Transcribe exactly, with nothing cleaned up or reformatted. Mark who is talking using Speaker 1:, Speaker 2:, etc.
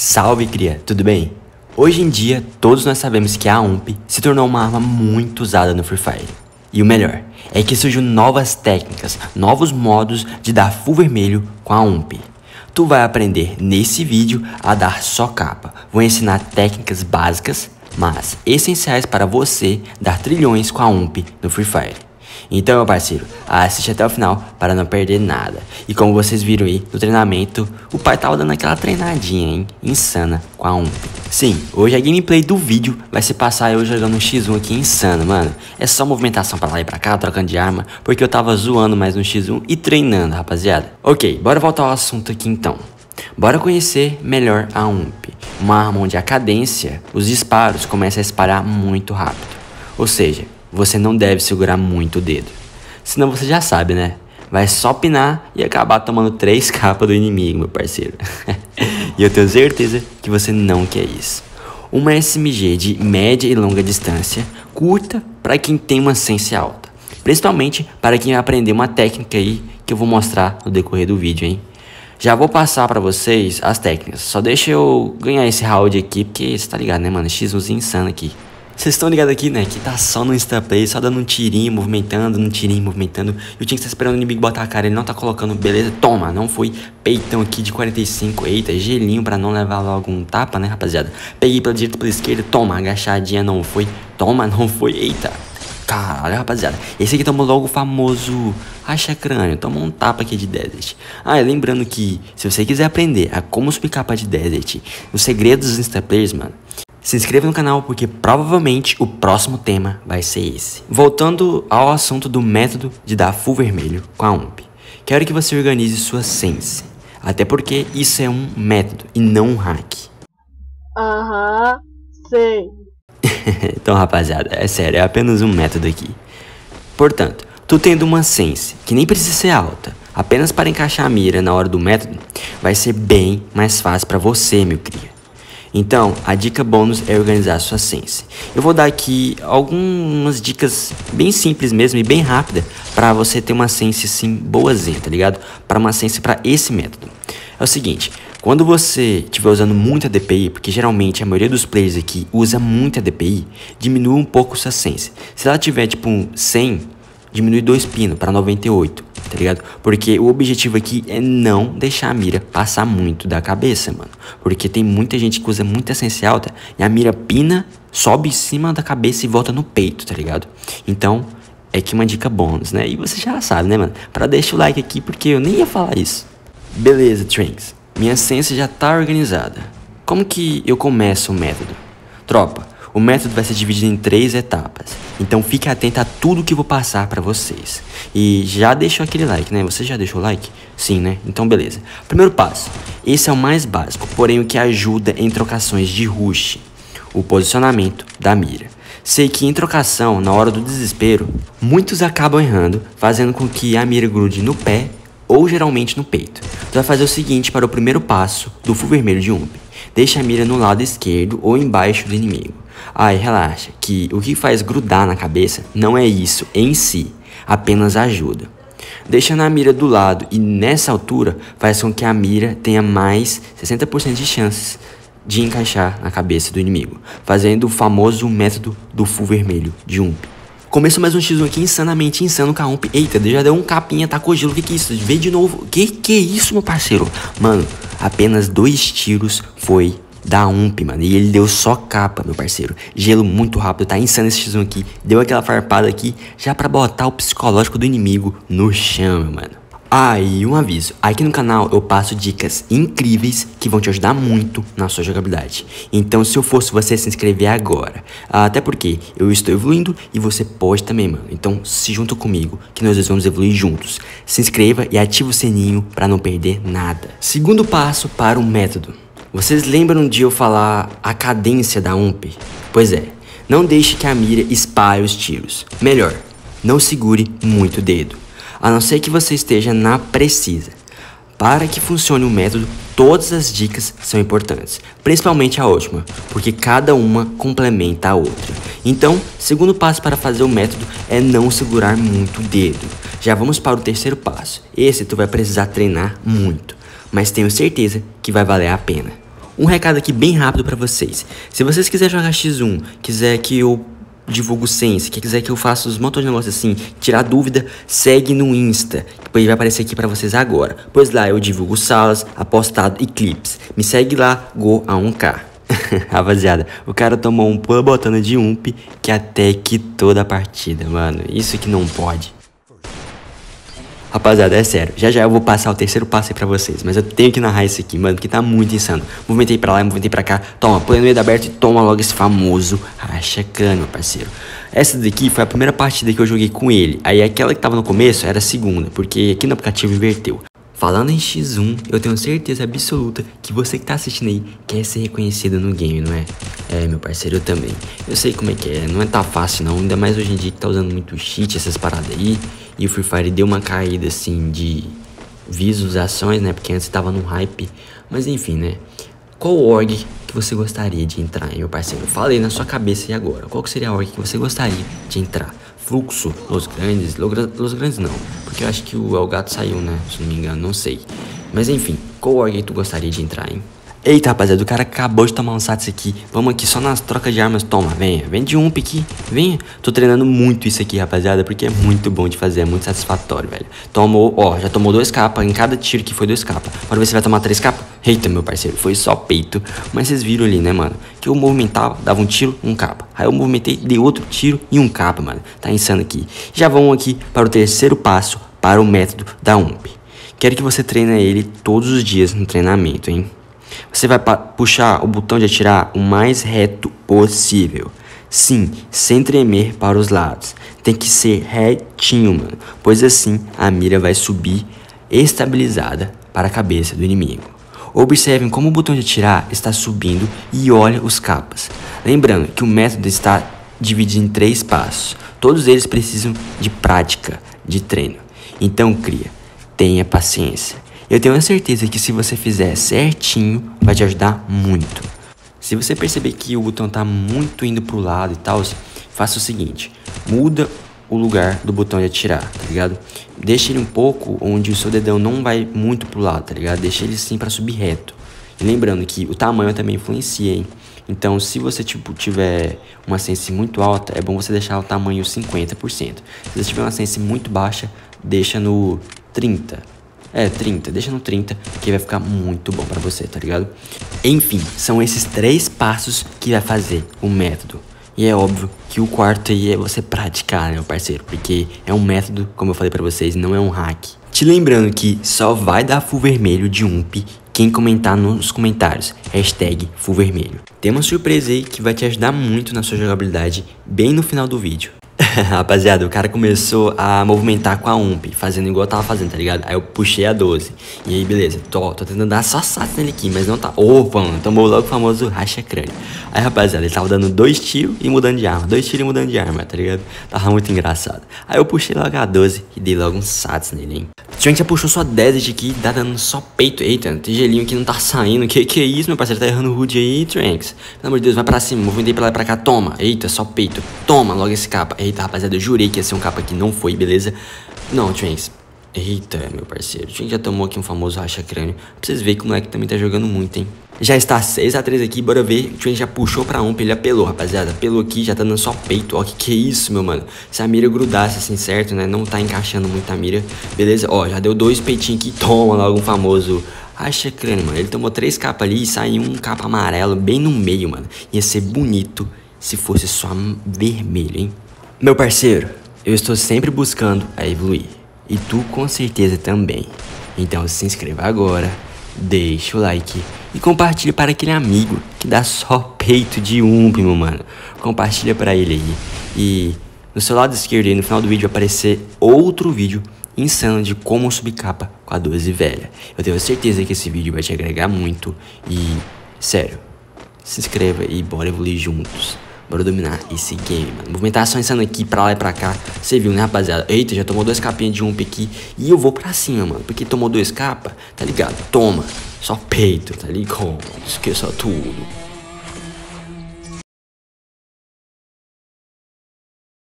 Speaker 1: Salve cria, tudo bem? Hoje em dia, todos nós sabemos que a A W P se tornou uma arma muito usada no Free Fire. E o melhor, é que surgiu novas técnicas, novos modos de dar full vermelho com a A W P. Tu vai aprender nesse vídeo a dar só capa. Vou ensinar técnicas básicas, mas essenciais para você dar trilhões com a A W P no Free Fire. Então, meu parceiro, assiste até o final para não perder nada. E como vocês viram aí no treinamento, o pai tava dando aquela treinadinha, hein, insana com a A W P. Sim, hoje a gameplay do vídeo vai se passar eu jogando um xis um aqui insano, mano. É só movimentação pra lá e pra cá, trocando de arma, porque eu tava zoando mais no xis um e treinando, rapaziada. Ok, bora voltar ao assunto aqui então. Bora conhecer melhor a A W P. Uma arma onde a cadência, os disparos começam a espalhar muito rápido. Ou seja, você não deve segurar muito o dedo. Senão você já sabe, né? Vai só pinar e acabar tomando três capas do inimigo, meu parceiro. E eu tenho certeza que você não quer isso. Uma S M G de média e longa distância, curta para quem tem uma sense alta. Principalmente para quem vai aprender uma técnica aí que eu vou mostrar no decorrer do vídeo, hein? Já vou passar pra vocês as técnicas. Só deixa eu ganhar esse round aqui, porque você tá ligado, né, mano? xis um insano aqui. Vocês estão ligados aqui, né? Que tá só no instaplay, só dando um tirinho, movimentando, um tirinho, movimentando. E o time que tá esperando o inimigo botar a cara, ele não tá colocando, beleza? Toma, não foi peitão aqui de quarenta e cinco. Eita, gelinho pra não levar logo um tapa, né, rapaziada? Peguei pela direita, pela esquerda, toma, agachadinha, não foi. Toma, não foi, eita. Caralho, rapaziada, esse aqui tomou logo o famoso racha crânio, tomou um tapa aqui de Desert. Ah, e lembrando que se você quiser aprender a como subir capa de Desert, os segredos dos instaplayers, mano, se inscreva no canal porque provavelmente o próximo tema vai ser esse. Voltando ao assunto do método de dar full vermelho com a A W P. Quero que você organize sua sense, até porque isso é um método e não um hack.
Speaker 2: Aham, sei.
Speaker 1: Então, rapaziada, é sério, é apenas um método aqui. Portanto, tu tendo uma sense que nem precisa ser alta, apenas para encaixar a mira na hora do método, vai ser bem mais fácil para você, meu cria. Então, a dica bônus é organizar a sua sense. Eu vou dar aqui algumas dicas bem simples mesmo e bem rápida para você ter uma sense assim boazinha, tá ligado? Para uma sense para esse método. É o seguinte, quando você estiver usando muita D P I, porque geralmente a maioria dos players aqui usa muita D P I, diminua um pouco sua sense. Se ela tiver tipo cem, diminui dois pinos para noventa e oito, tá ligado? Porque o objetivo aqui é não deixar a mira passar muito da cabeça, mano. Porque tem muita gente que usa muita sense alta e a mira pina, sobe em cima da cabeça e volta no peito, tá ligado? Então, é que uma dica bônus, né? E você já sabe, né, mano? Pra deixar o like aqui porque eu nem ia falar isso. Beleza, Tranks. Minha sense já tá organizada. Como que eu começo o método? Tropa, o método vai ser dividido em três etapas. Então fique atento a tudo que eu vou passar pra vocês. E já deixou aquele like, né? Você já deixou o like? Sim, né? Então beleza. Primeiro passo. Esse é o mais básico, porém o que ajuda em trocações de rush. O posicionamento da mira. Sei que em trocação, na hora do desespero, muitos acabam errando, fazendo com que a mira grude no pé ou geralmente no peito. Tu vai fazer o seguinte para o primeiro passo do full vermelho de A W P. Deixa a mira no lado esquerdo ou embaixo do inimigo. Ai, relaxa, que o que faz grudar na cabeça não é isso em si, apenas ajuda. Deixa na mira do lado e nessa altura faz com que a mira tenha mais sessenta por cento de chances de encaixar na cabeça do inimigo, fazendo o famoso método do full vermelho de A W P. Começou mais um xis um aqui insanamente insano com a A W P. Eita, já deu um capinha, tacou gelo. O que que é isso? Vê de novo. Que que é isso, meu parceiro? Mano, apenas dois tiros foi da A W P, mano. E ele deu só capa, meu parceiro. Gelo muito rápido, tá insano esse xis um aqui. Deu aquela farpada aqui já pra botar o psicológico do inimigo no chão, meu mano. Ah, e um aviso, aqui no canal eu passo dicas incríveis que vão te ajudar muito na sua jogabilidade. Então se eu fosse você, se inscrever agora. Até porque eu estou evoluindo e você pode também, mano. Então se junta comigo que nós dois vamos evoluir juntos. Se inscreva e ative o sininho para não perder nada. Segundo passo para o método. Vocês lembram de eu falar a cadência da A W P? Pois é, não deixe que a mira espalhe os tiros. Melhor, não segure muito o dedo. A não ser que você esteja na precisa. Para que funcione o método, todas as dicas são importantes, principalmente a última, porque cada uma complementa a outra. Então, segundo passo para fazer o método é não segurar muito o dedo. Já vamos para o terceiro passo. Esse tu vai precisar treinar muito, mas tenho certeza que vai valer a pena. Um recado aqui bem rápido pra vocês. Se vocês quiserem jogar xis um, quiser que eu divulgo sense, quem quiser que eu faça os montões de negócios assim, tirar dúvida, segue no Insta, que vai aparecer aqui pra vocês agora. Pois lá eu divulgo salas, apostado e clips. Me segue lá, go a um K. Rapaziada, o cara tomou um pula botando de ump que até quitou da partida, mano. Isso que não pode. Rapaziada, é sério, já já eu vou passar o terceiro passo aí pra vocês, mas eu tenho que narrar isso aqui, mano, porque tá muito insano. Movimentei pra lá, movimentei pra cá, toma, põe no meio da aberto e toma logo esse famoso racha crânio, meu parceiro. Essa daqui foi a primeira partida que eu joguei com ele, aí aquela que tava no começo era a segunda, porque aqui no aplicativo inverteu. Falando em xis um, eu tenho certeza absoluta que você que tá assistindo aí quer ser reconhecido no game, não é? É, meu parceiro, eu também. Eu sei como é que é, não é tá fácil não, ainda mais hoje em dia que tá usando muito cheat, essas paradas aí. E o Free Fire deu uma caída assim de visualizações, né? Porque antes tava no hype. Mas enfim, né? Qual org que você gostaria de entrar, hein, meu parceiro? Fala aí na sua cabeça e agora. Qual que seria a org que você gostaria de entrar? Fluxo, Los Grandes, Los Grandes não, porque eu acho que o Elgato saiu, né, se não me engano, não sei. Mas enfim, qual org tu gostaria de entrar, hein? Eita, rapaziada, o cara acabou de tomar um sats aqui. Vamos aqui só nas trocas de armas, toma, venha, vem de ump aqui, venha. Tô treinando muito isso aqui, rapaziada, porque é muito bom de fazer, é muito satisfatório, velho. Tomou, ó, já tomou dois capas, em cada tiro que foi dois capas. Bora ver se vai tomar três capas. Eita, meu parceiro, foi só peito. Mas vocês viram ali, né, mano, que eu movimentava, dava um tiro, um capa. Aí eu movimentei, dei outro tiro e um capa, mano. Tá insano aqui. Já vamos aqui para o terceiro passo, para o método da ump. Quero que você treine ele todos os dias no treinamento, hein. Você vai puxar o botão de atirar o mais reto possível. Sim, sem tremer para os lados. Tem que ser retinho, mano. Pois assim a mira vai subir estabilizada para a cabeça do inimigo. Observem como o botão de atirar está subindo e olha os capas. Lembrando que o método está dividido em três passos. Todos eles precisam de prática, de treino. Então, cria, tenha paciência. Eu tenho a certeza que se você fizer certinho, vai te ajudar muito. Se você perceber que o botão tá muito indo pro lado e tal, faça o seguinte, muda o lugar do botão de atirar, tá ligado? Deixa ele um pouco onde o seu dedão não vai muito pro lado, tá ligado? Deixa ele sim pra subir reto. E lembrando que o tamanho também influencia, hein? Então, se você tipo, tiver uma sense muito alta, é bom você deixar o tamanho cinquenta por cento. Se você tiver uma sense muito baixa, deixa no trinta por cento. É, trinta, deixa no trinta, que vai ficar muito bom pra você, tá ligado? Enfim, são esses três passos que vai fazer o método. E é óbvio que o quarto aí é você praticar, né, meu parceiro? Porque é um método, como eu falei pra vocês, não é um hack. Te lembrando que só vai dar full vermelho de ump quem comentar nos comentários, hashtag full vermelho. Tem uma surpresa aí que vai te ajudar muito na sua jogabilidade bem no final do vídeo. Rapaziada, o cara começou a movimentar com a ump, fazendo igual eu tava fazendo, tá ligado? Aí eu puxei a doze. E aí, beleza, tô, tô tentando dar só sats nele aqui, mas não tá. Opa, mano, tomou logo o famoso racha crânio. Aí, rapaziada, ele tava dando dois tiros e mudando de arma. Dois tiros e mudando de arma, tá ligado? Tava muito engraçado. Aí eu puxei logo a doze e dei logo um sats nele, hein? O Trent já puxou só dez aqui, tá dando só peito. Eita, tem gelinho aqui não tá saindo. Que que é isso, meu parceiro? Tá errando o HUD aí, Trunks. Pelo amor de Deus, vai pra cima. Movimentei pra lá e pra cá. Toma. Eita, só peito. Toma logo esse capa. Eita, rapaziada, eu jurei que ia ser um capa que não foi, beleza? Não, Trunks. Eita, meu parceiro. O Trunks já tomou aqui um famoso racha crânio. Pra vocês verem que o moleque também tá jogando muito, hein? Já está seis a três aqui, bora ver. O Trunks já puxou pra ump, ele apelou, rapaziada. Apelou aqui, já tá dando só peito. Ó, que que é isso, meu mano? Se a mira grudasse assim, certo, né? Não tá encaixando muito a mira. Beleza? Ó, já deu dois peitinhos aqui. Toma logo um famoso racha crânio, mano. Ele tomou três capas ali e saiu um capa amarelo bem no meio, mano. Ia ser bonito se fosse só vermelho, hein? Meu parceiro, eu estou sempre buscando a evoluir. E tu com certeza também. Então se inscreva agora, deixa o like e compartilha para aquele amigo que dá só peito de ump, meu mano. Compartilha para ele aí. E no seu lado esquerdo aí, no final do vídeo, vai aparecer outro vídeo insano de como subir capa com a doze velha. Eu tenho certeza que esse vídeo vai te agregar muito. E, sério, se inscreva e bora evoluir juntos. Bora dominar esse game, mano. Movimentação insana aqui, pra lá e pra cá. Você viu, né, rapaziada? Eita, já tomou dois capinhas de ump aqui. E eu vou pra cima, mano. Porque tomou dois capa, tá ligado? Toma. Só peito, tá ligado? Esqueça tudo.